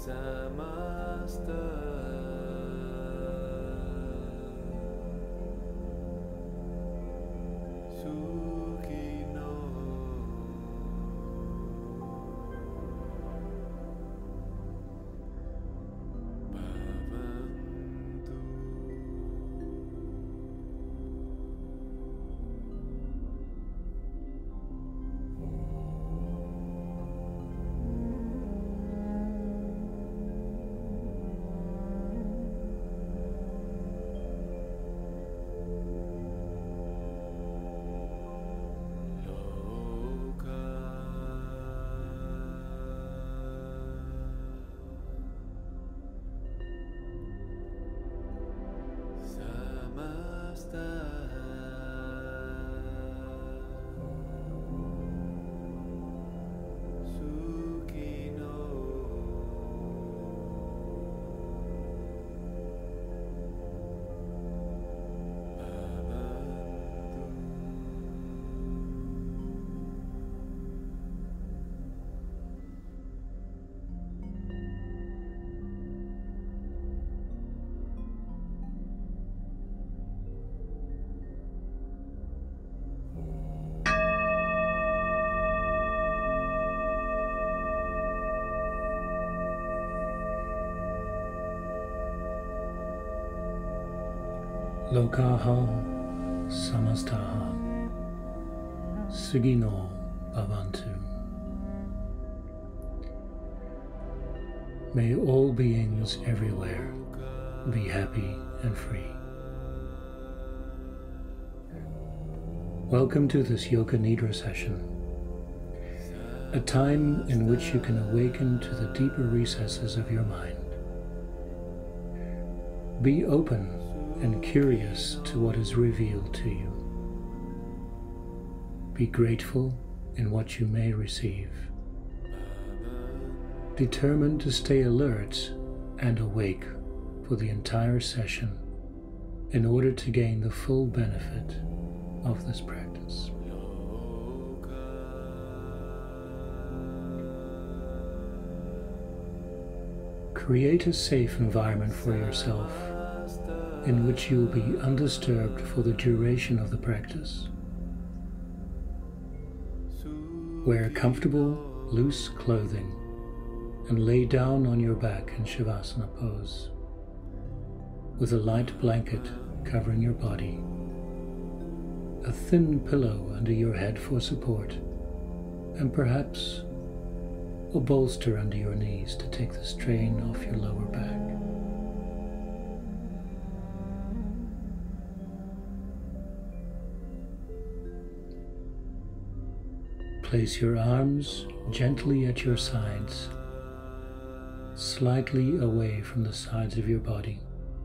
Lokaha Samastaha Sugino Bhavantu. May all beings everywhere be happy and free. Welcome to this Yoga Nidra session, a time in which you can awaken to the deeper recesses of your mind. Be open and curious to what is revealed to you. Be grateful in what you may receive. Determined to stay alert and awake for the entire session in order to gain the full benefit of this practice. Create a safe environment for yourself in which you will be undisturbed for the duration of the practice. Wear comfortable, loose clothing and lay down on your back in Shavasana pose, with a light blanket covering your body, a thin pillow under your head for support, and perhaps a bolster under your knees to take the strain off your lower back. Place your arms gently at your sides, slightly away from the sides of your body.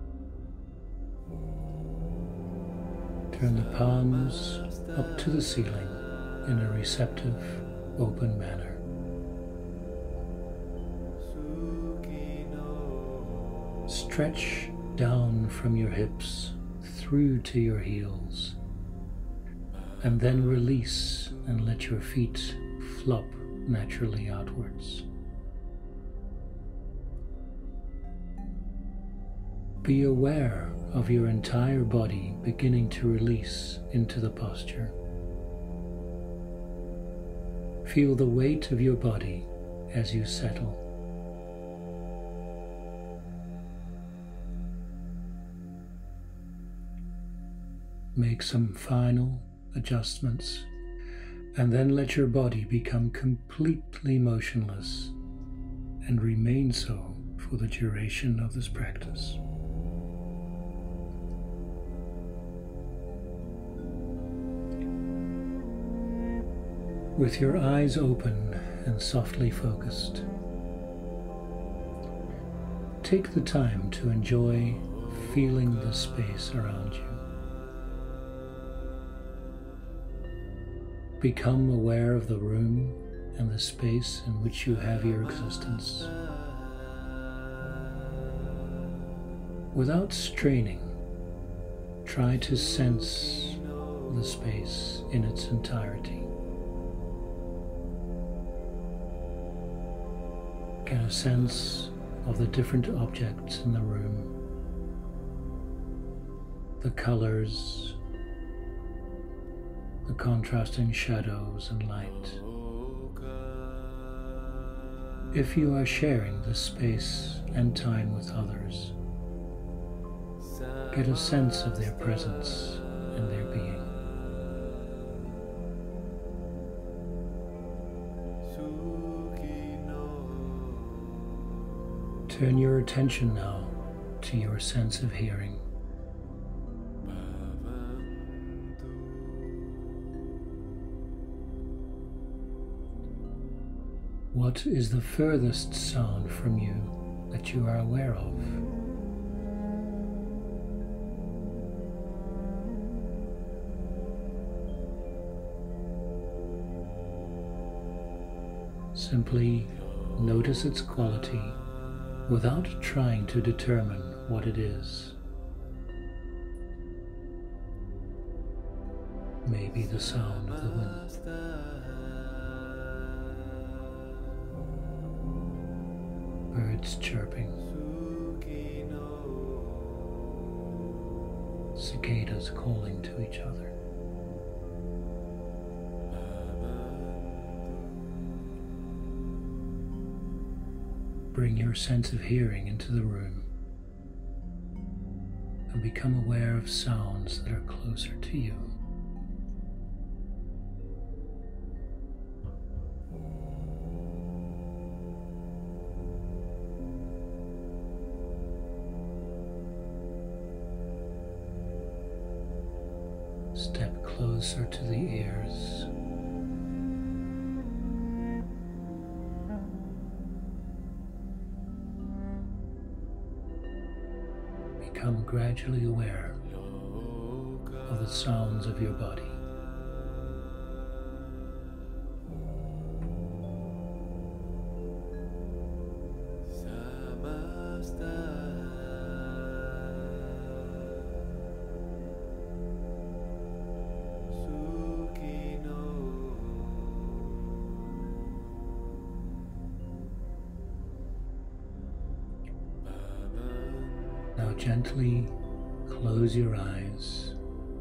Turn the palms up to the ceiling in a receptive, open manner. Stretch down from your hips through to your heels, and then release and let your feet flop naturally outwards. Be aware of your entire body beginning to release into the posture. Feel the weight of your body as you settle. Make some final adjustments, and then let your body become completely motionless and remain so for the duration of this practice. With your eyes open and softly focused, take the time to enjoy feeling the space around you. Become aware of the room and the space in which you have your existence. Without straining, try to sense the space in its entirety. Get a sense of the different objects in the room, the colors, the contrasting shadows and light. If you are sharing this space and time with others, get a sense of their presence and their being. Turn your attention now to your sense of hearing. What is the furthest sound from you that you are aware of? Simply notice its quality without trying to determine what it is. Maybe the sound of the wind, birds chirping, cicadas calling to each other. Bring your sense of hearing into the room and become aware of sounds that are closer to you. Step closer to the ears. Become gradually aware of the sounds of your body. Now gently close your eyes.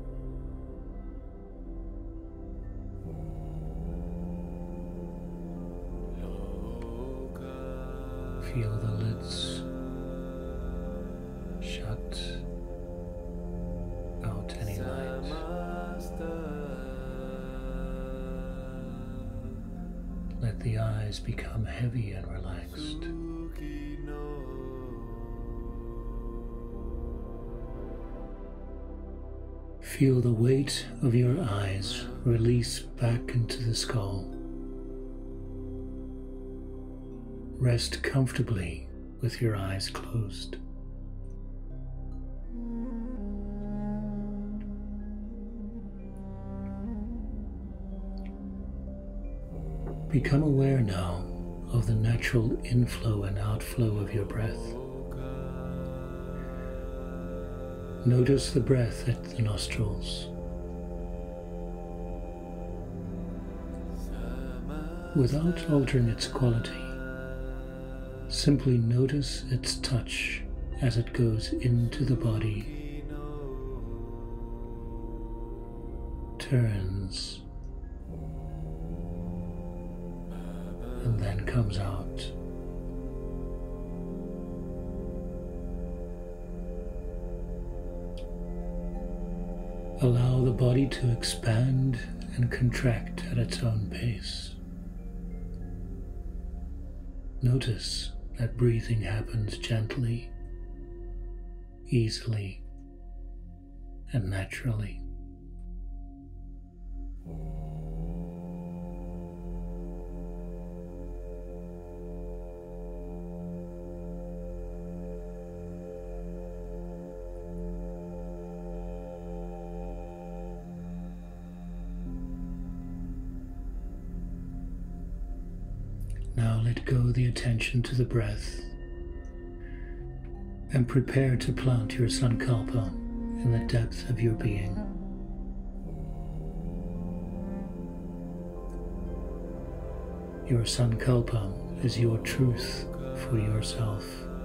Feel the lids shut out any light. Let the eyes become heavy and relaxed. Feel the weight of your eyes release back into the skull. Rest comfortably with your eyes closed. Become aware now of the natural inflow and outflow of your breath. Notice the breath at the nostrils. Without altering its quality, simply notice its touch as it goes into the body, turns, and then comes out. Allow the body to expand and contract at its own pace. Notice that breathing happens gently, easily, and naturally. Now let go the attention to the breath and prepare to plant your sankalpa in the depth of your being. Your sankalpa is your truth for yourself.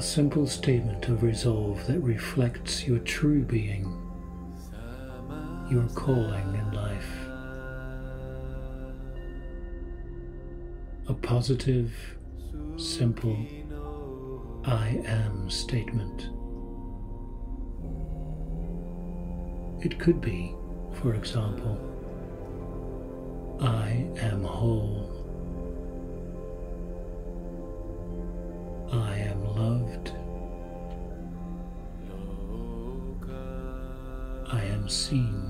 A simple statement of resolve that reflects your true being, your calling in life. A positive, simple, I am statement. It could be, for example, I am whole. I am loved. I am seen.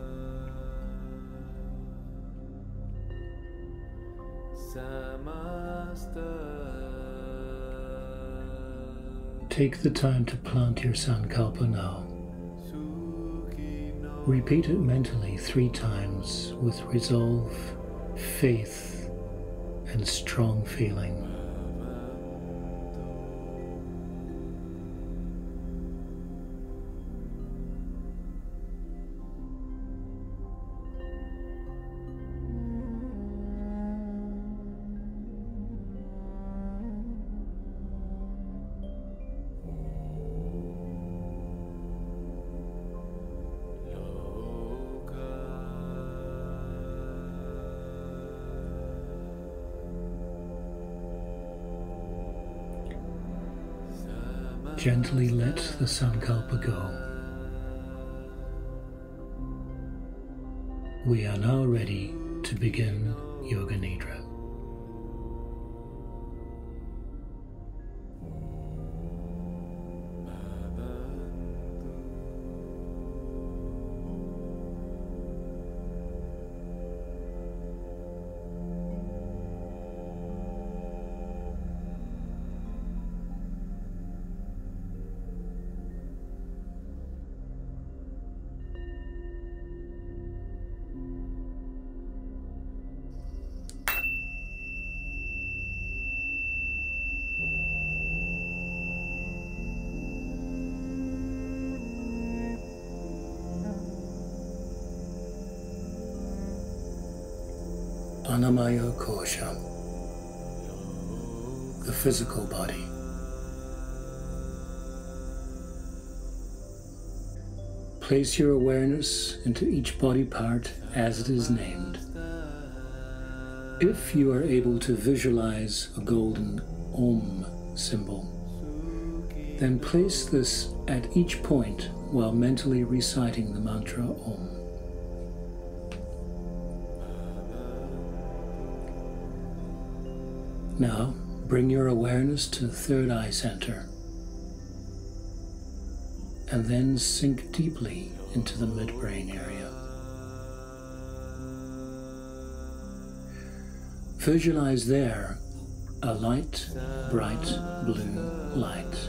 Take the time to plant your Sankalpa now. Repeat it mentally 3 times with resolve, faith, and strong feeling. Gently let the Sankalpa go. We are now ready to begin Yoga Nidra. Annamaya Kosha, the physical body. Place your awareness into each body part as it is named. If you are able to visualize a golden Om symbol, then place this at each point while mentally reciting the mantra Om. Now, bring your awareness to the third eye center, and then sink deeply into the midbrain area. Visualize there a light, bright blue light.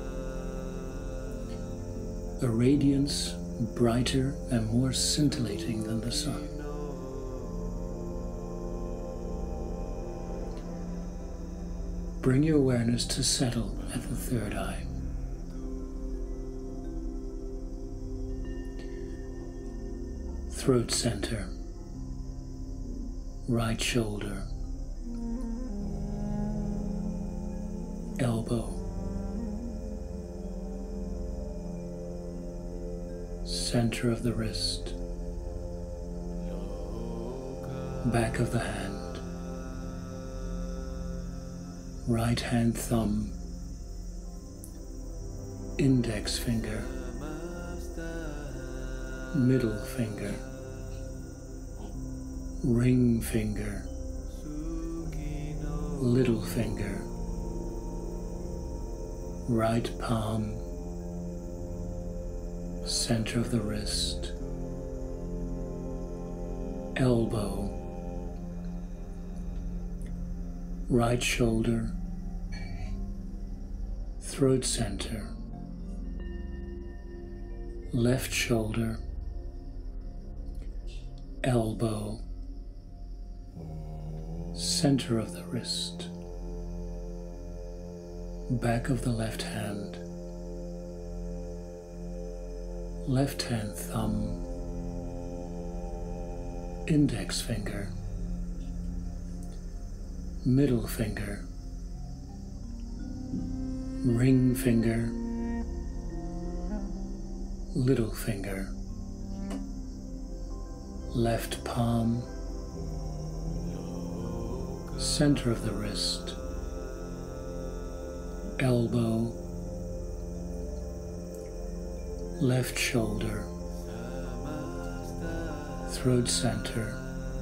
A radiance brighter and more scintillating than the sun. Bring your awareness to settle at the third eye. Throat center, right shoulder, elbow, center of the wrist, back of the hand, right hand thumb, index finger, middle finger, ring finger, little finger, right palm, center of the wrist, elbow, right shoulder, throat center, left shoulder, elbow, center of the wrist, back of the left hand thumb, index finger, middle finger, ring finger, little finger, left palm, center of the wrist, elbow, left shoulder, throat center,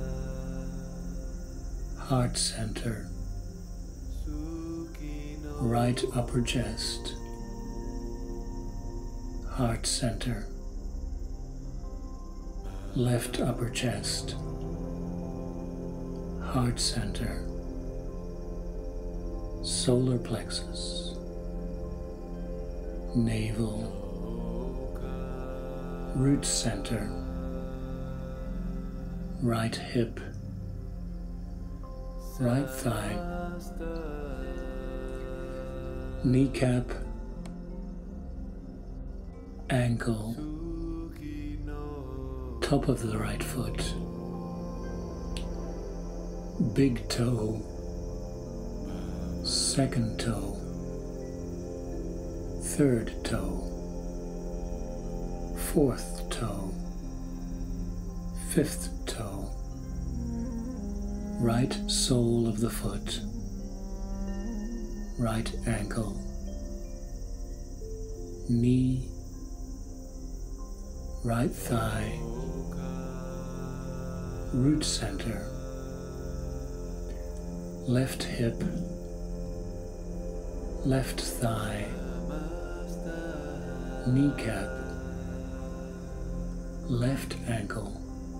heart center, right upper chest, heart center, left upper chest, heart center, solar plexus, navel, root center, right hip, right thigh, kneecap, ankle, top of the right foot, big toe, second toe, third toe, fourth toe, fifth toe, right sole of the foot, right ankle, knee, right thigh, root center, left hip, left thigh, kneecap, left ankle,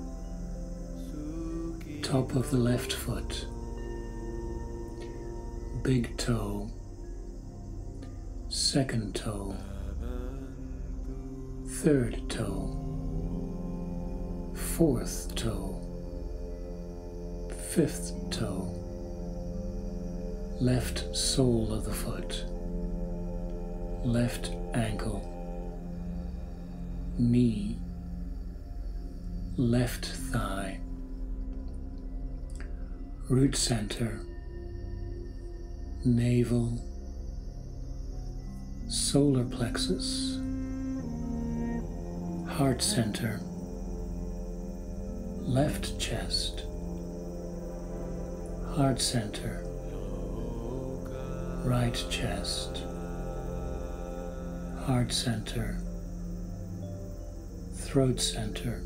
top of the left foot, big toe, second toe, third toe, fourth toe, fifth toe, left sole of the foot, left ankle, knee, left thigh, root center, navel, solar plexus, heart center, left chest, heart center, right chest, heart center, throat center,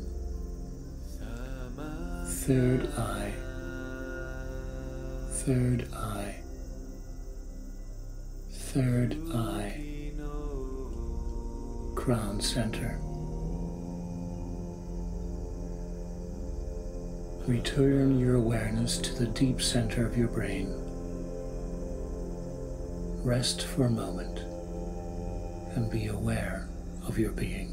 third eye, third eye, third eye, crown center. Return your awareness to the deep center of your brain. Rest for a moment and be aware of your being.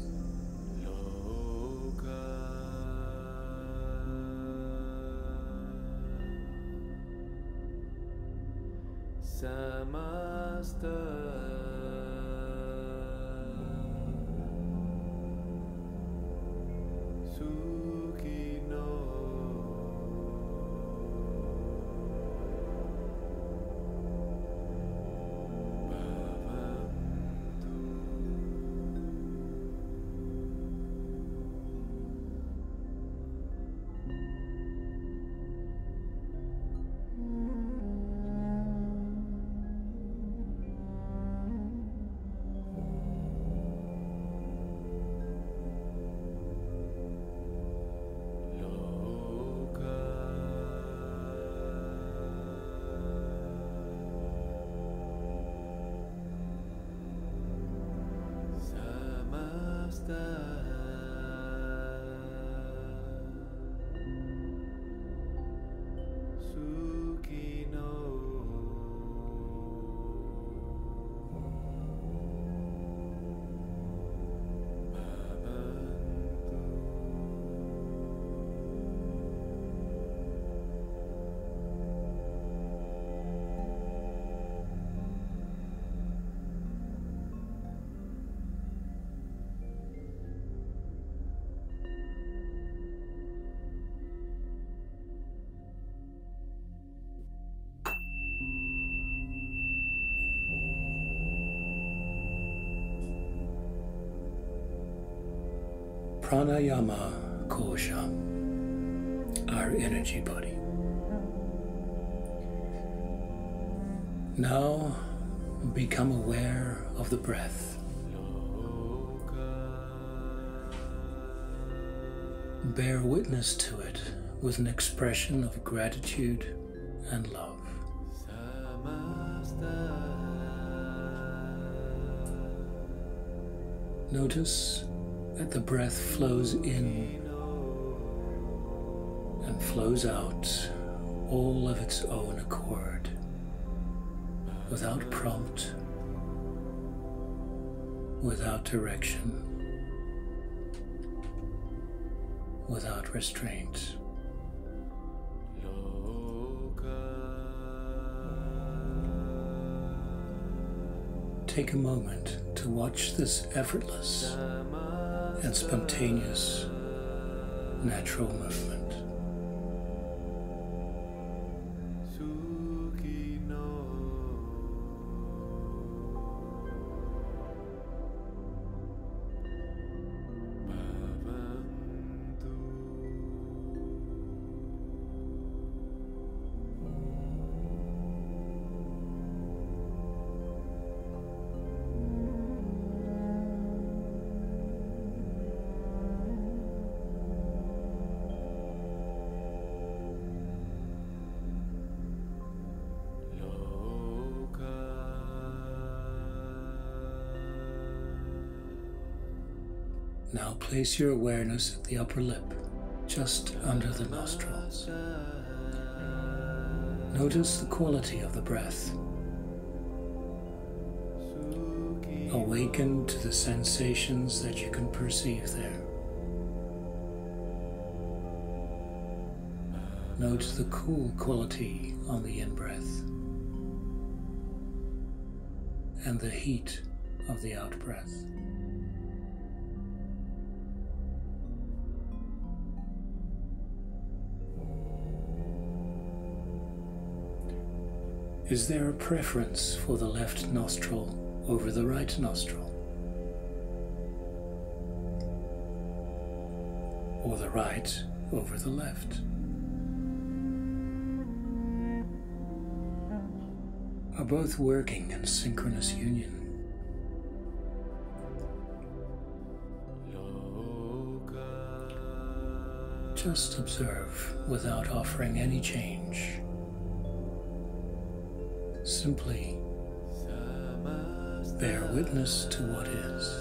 Pranayama Kosha, our energy body. Now become aware of the breath. Bear witness to it with an expression of gratitude and love. Notice that the breath flows in and flows out all of its own accord, without prompt, without direction, without restraint. Take a moment to watch this effortless and spontaneous natural movement. Now place your awareness at the upper lip, just under the nostrils. Notice the quality of the breath. Awaken to the sensations that you can perceive there. Note the cool quality on the in-breath and the heat of the out-breath. Is there a preference for the left nostril over the right nostril? Or the right over the left? Are both working in synchronous union? Just observe without offering any change. Simply bear witness to what is.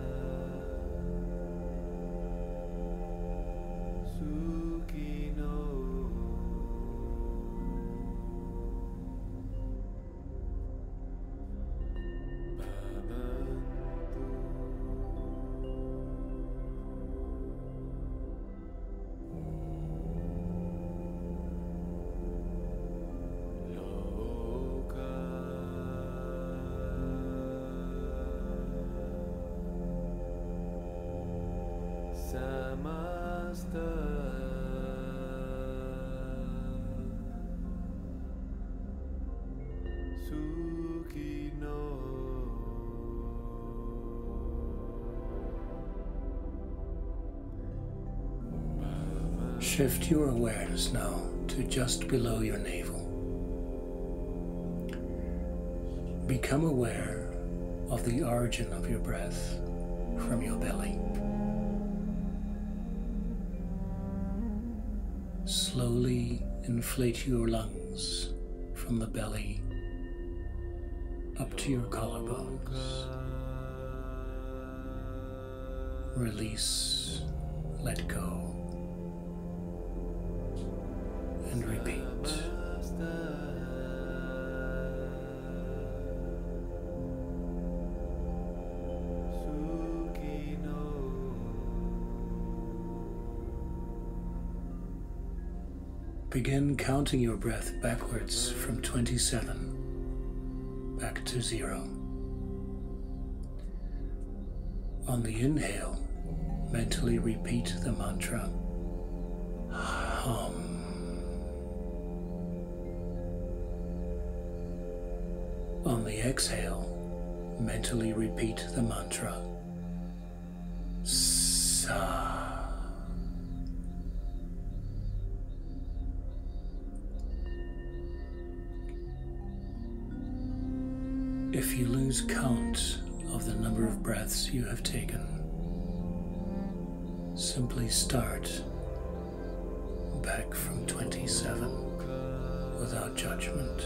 Shift your awareness now to just below your navel. Become aware of the origin of your breath from your belly. Slowly inflate your lungs from the belly up to your collarbones. Release, let go, and repeat. Begin counting your breath backwards from 27 back to 0. On the inhale, mentally repeat the mantra Hum. On the exhale, mentally repeat the mantra Sa. If you lose count of the number of breaths you have taken, simply start back from 27 without judgment.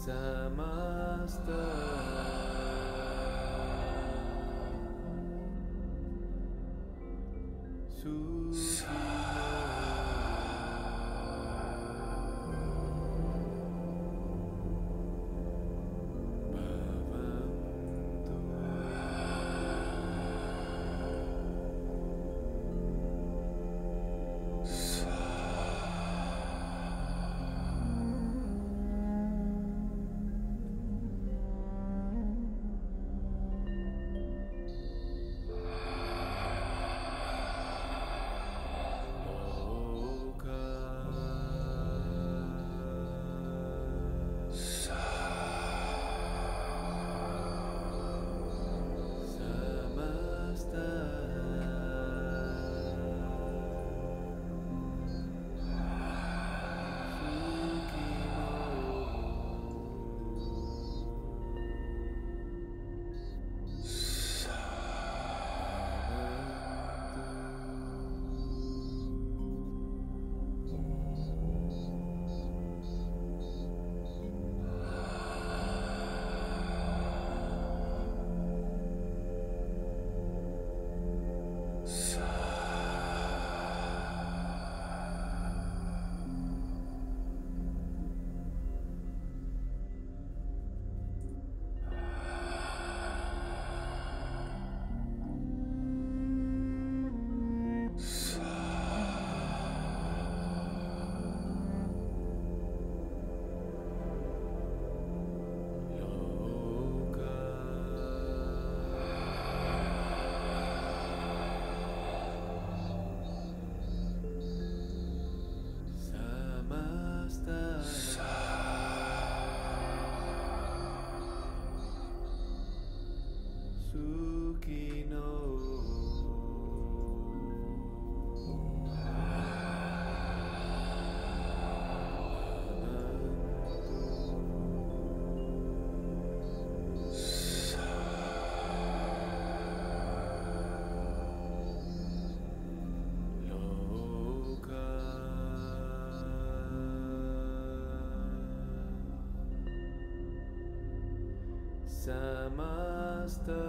Samasta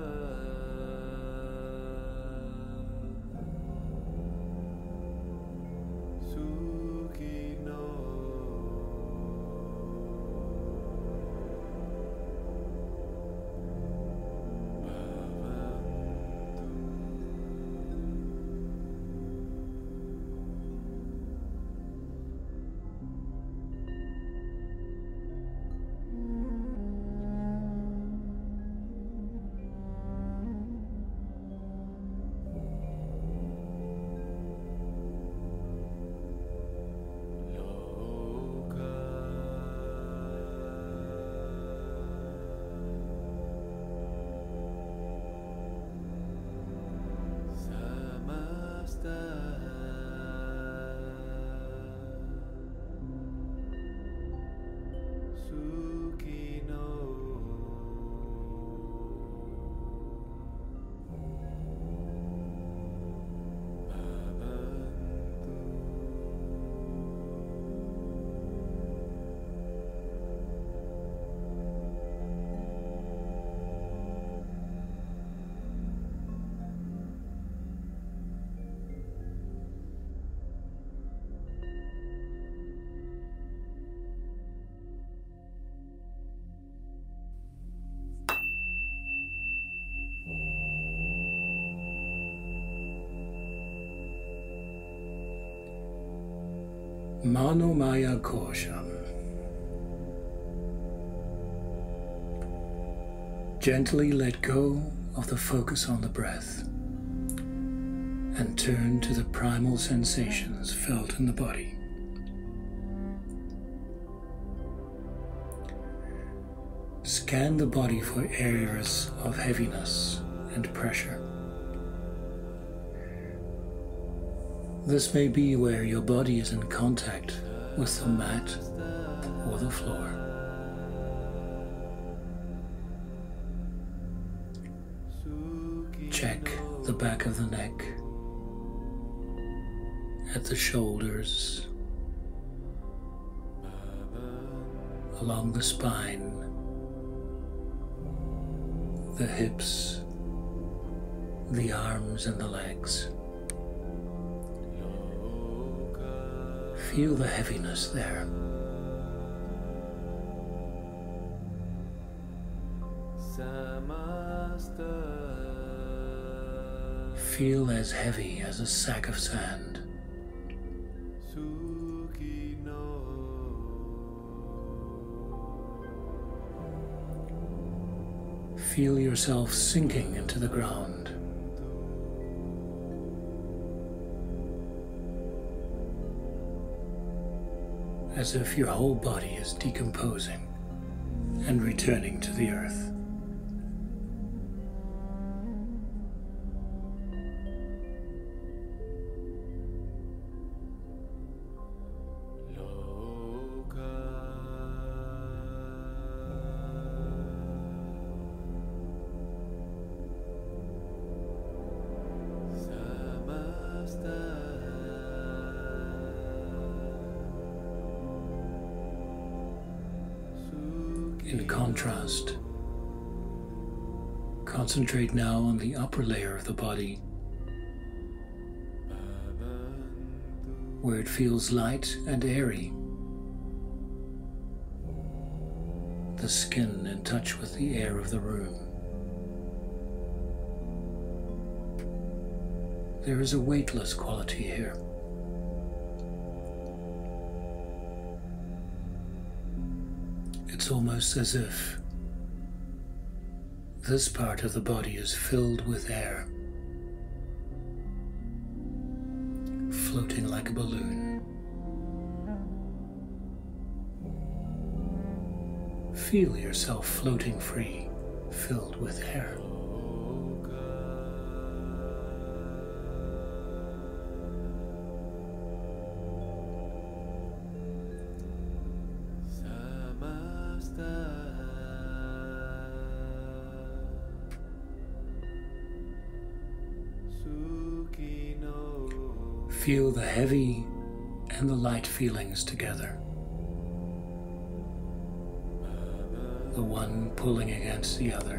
Sukhino Manomaya Kosham. Gently let go of the focus on the breath and turn to the primal sensations felt in the body. Scan the body for areas of heaviness and pressure. This may be where your body is in contact with the mat or the floor. Check the back of the neck, at the shoulders, along the spine, the hips, the arms and the legs. Feel the heaviness there. Feel as heavy as a sack of sand. Feel yourself sinking into the ground. As if your whole body is decomposing and returning to the earth. In contrast, concentrate now on the upper layer of the body, where it feels light and airy, the skin in touch with the air of the room. There is a weightless quality here. It's almost as if this part of the body is filled with air, floating like a balloon. Feel yourself floating free, filled with air. Feel the heavy and the light feelings together. The one pulling against the other.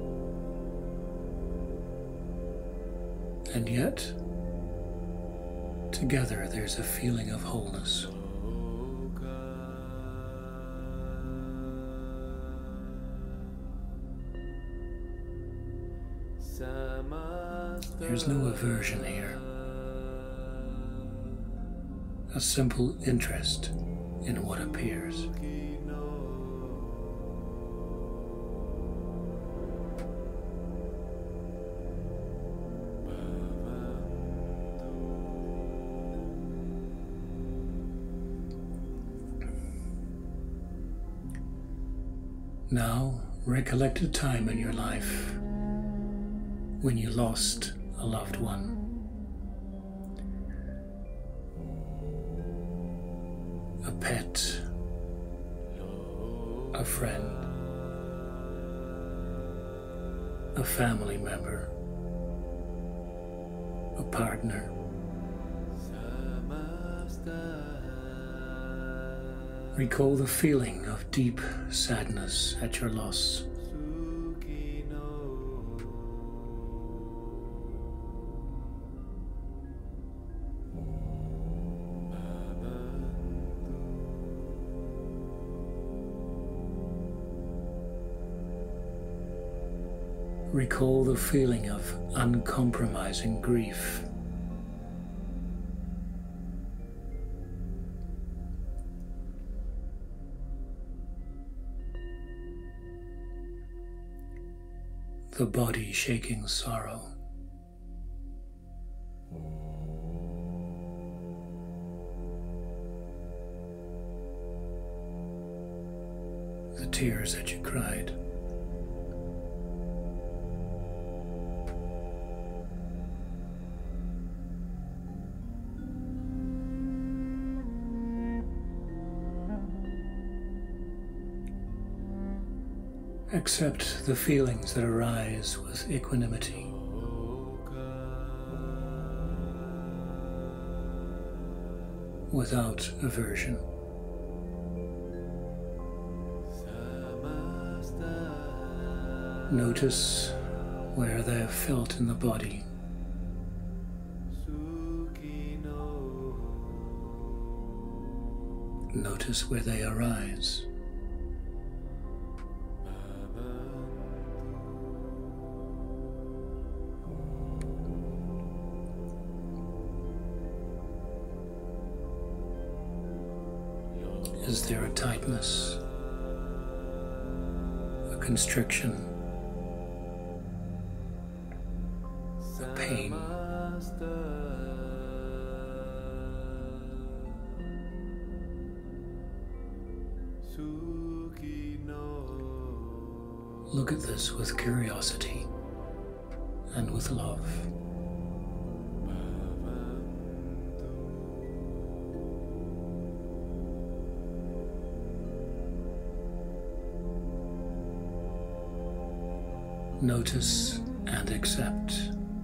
And yet, together there's a feeling of wholeness. There's no aversion here. A simple interest in what appears. Now, recollect a time in your life when you lost a loved one. A pet, a friend, a family member, a partner. Recall the feeling of deep sadness at your loss. Recall the feeling of uncompromising grief. The body shaking sorrow. The tears that you cried. Accept the feelings that arise with equanimity. Without aversion. Notice where they are felt in the body. Notice where they arise. Is there a tightness, a constriction, a pain? Look at this with curiosity and with love. Notice and accept.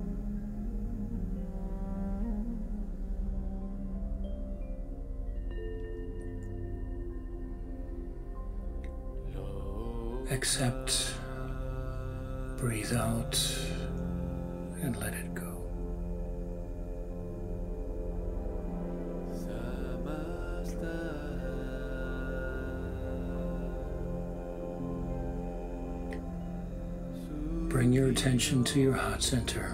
Accept, breathe out, and let it go. Bring your attention to your heart center.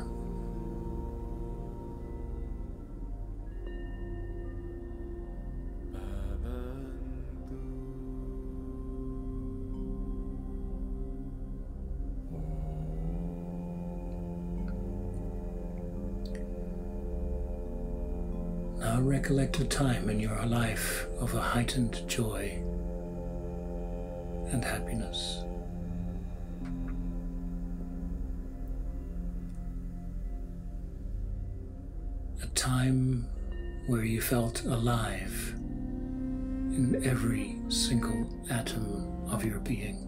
Now recollect a time in your life of a heightened joy and happiness. A time where you felt alive in every single atom of your being.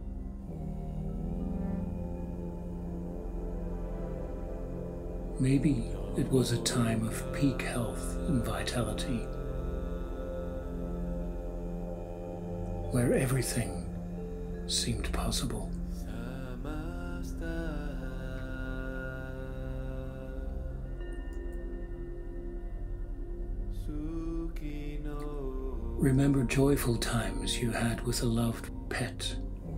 Maybe it was a time of peak health and vitality, where everything seemed possible. Remember joyful times you had with a loved pet,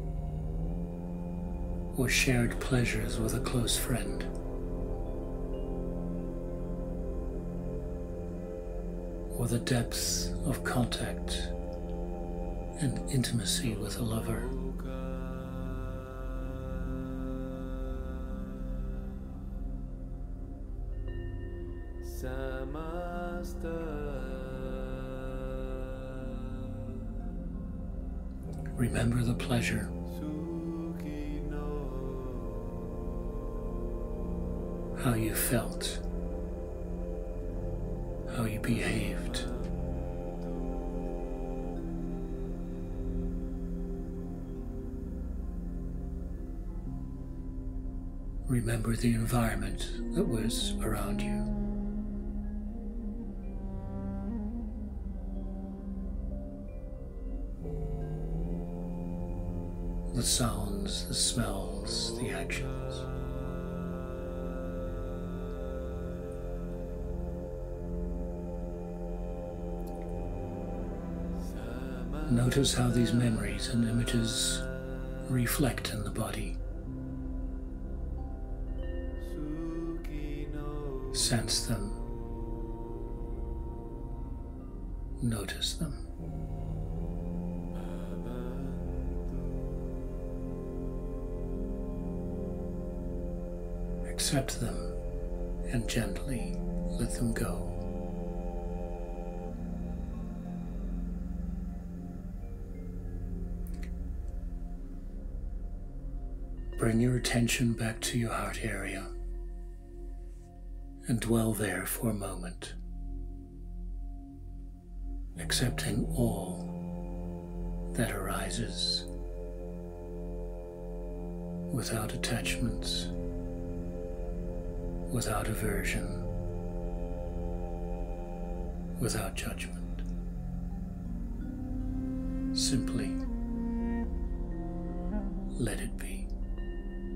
or shared pleasures with a close friend. Or the depths of contact and intimacy with a lover. Remember the pleasure. How you felt. How you behaved. Remember the environment that was around you. The sounds, the smells, the actions. Notice how these memories and images reflect in the body. Sense them. Notice them. Accept them and gently let them go. Bring your attention back to your heart area and dwell there for a moment, accepting all that arises without attachments, without aversion, without judgment. Simply let it be.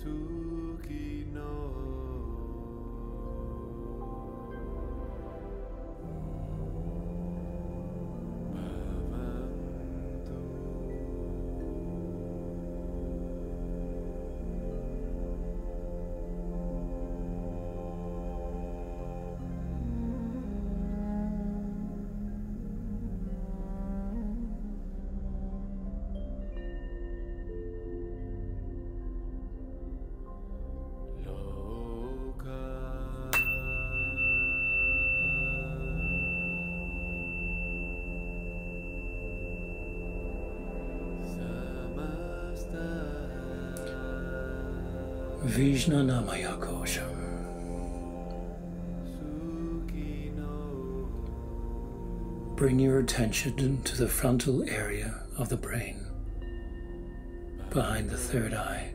Suki no Bhavantu. Loka Samasta Vijna Namaya Kosham. Suki no Bring your attention to the frontal area of the brain, behind the third eye.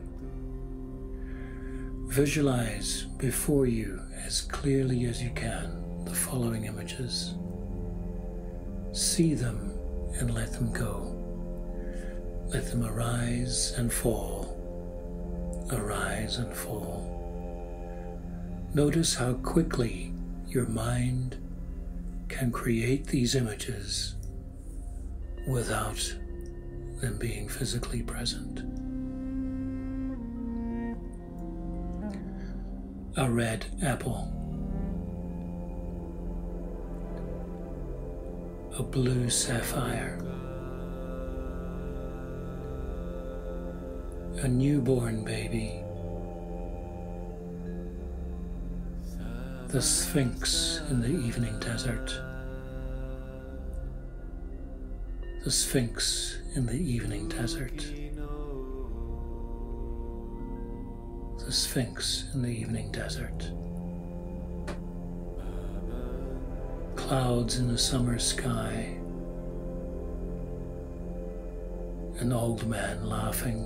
Visualize before you as clearly as you can the following images. See them and let them go. Let them arise and fall, arise and fall. Notice how quickly your mind can create these images without them being physically present. A red apple, a blue sapphire, a newborn baby, the Sphinx in the evening desert, the Sphinx in the evening desert, the Sphinx in the evening desert, clouds in the summer sky, an old man laughing,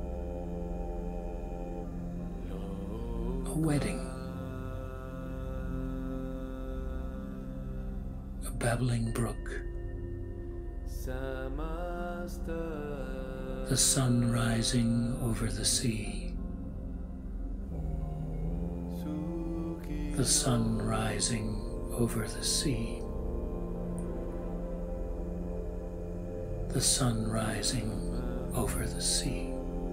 a wedding, a babbling brook, Samasta the sun rising over the sea, Suki the sun rising over the sea, the sun rising over the sea.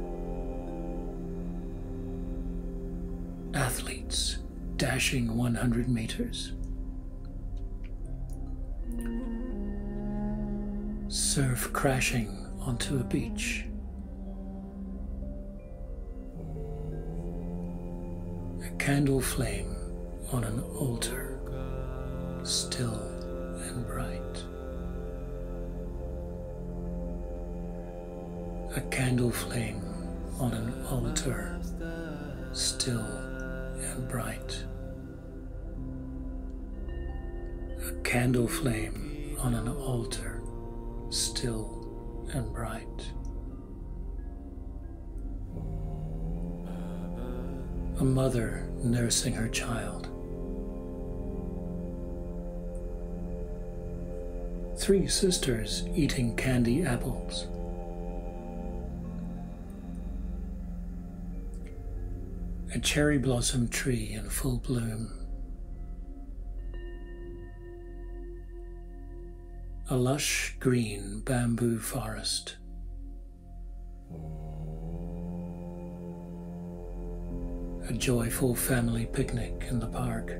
Athletes dashing 100 meters. Surf crashing onto a beach. A candle flame on an altar, still and bright. A candle flame on an altar, still and bright. A candle flame on an altar, still and bright. A mother nursing her child. 3 sisters eating candy apples. A cherry blossom tree in full bloom. A lush green bamboo forest. A joyful family picnic in the park.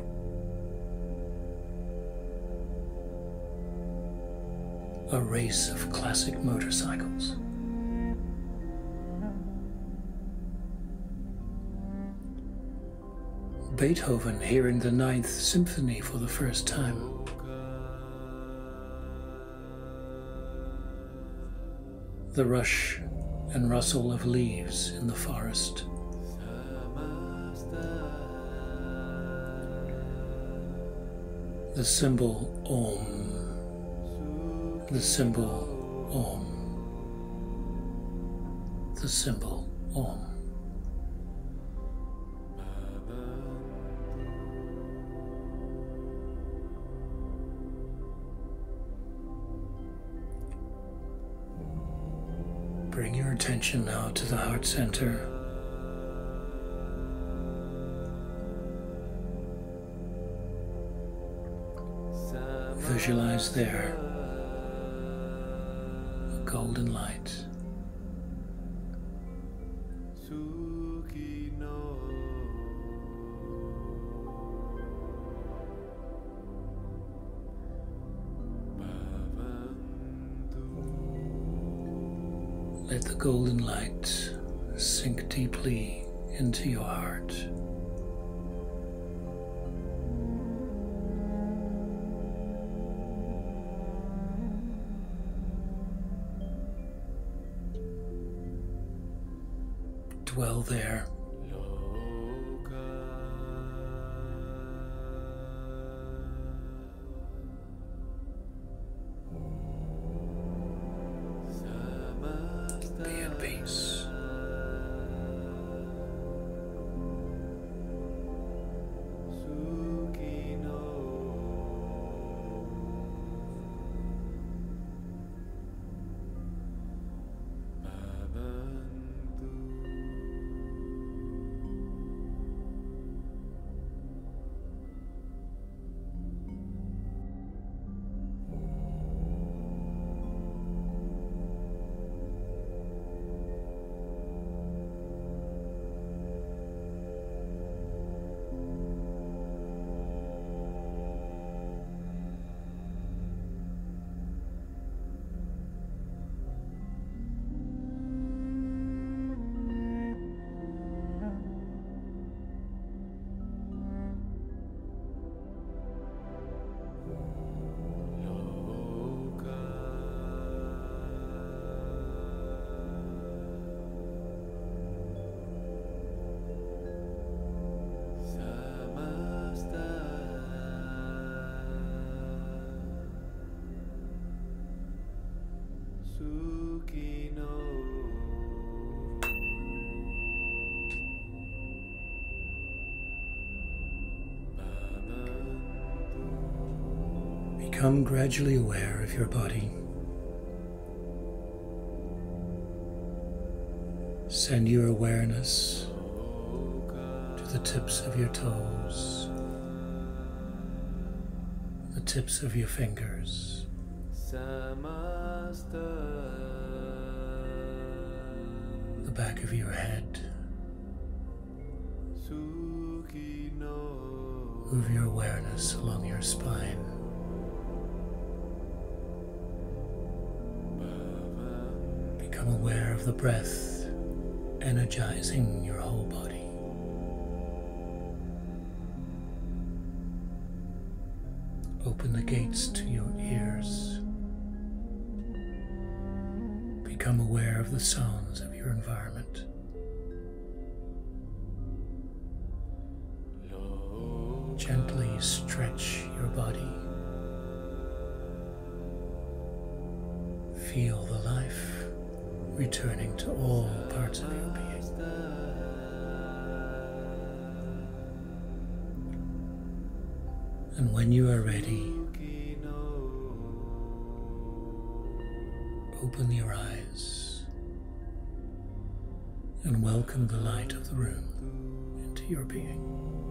A race of classic motorcycles. Beethoven hearing the 9th Symphony for the first time. The rush and rustle of leaves in the forest. The symbol Om. The symbol Om. The symbol Om. Bring your attention now to the heart center, Visualize there a golden light. Let the golden light sink deeply into your heart. Dwell there. Be at peace. Become gradually aware of your body. Send your awareness to the tips of your toes, the tips of your fingers, the back of your head. Move your awareness along your spine. Become aware of the breath energizing your whole body. Open the gates to your ears. Become aware of the sounds of your environment. Gently stretch your body. Feel the life returning to all parts of your being. And when you are ready, open your eyes and welcome the light of the room into your being.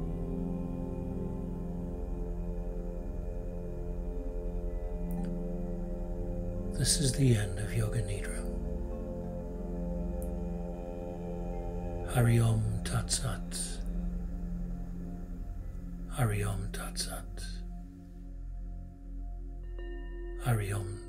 This is the end of Yoga Nidra. Hari Om Tat Sat. Hari Om Tat Sat. Hari Om